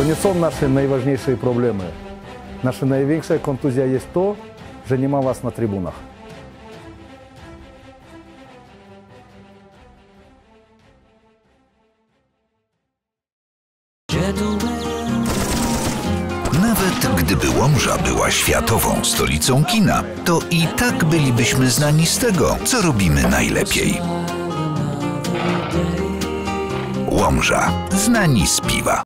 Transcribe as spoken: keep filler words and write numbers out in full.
To nie są nasze najważniejsze problemy. Nasza największa kontuzja jest to, że nie ma was na trybunach. Nawet gdyby Łomża była światową stolicą kina, to i tak bylibyśmy znani z tego, co robimy najlepiej. Łomża, znani z piwa.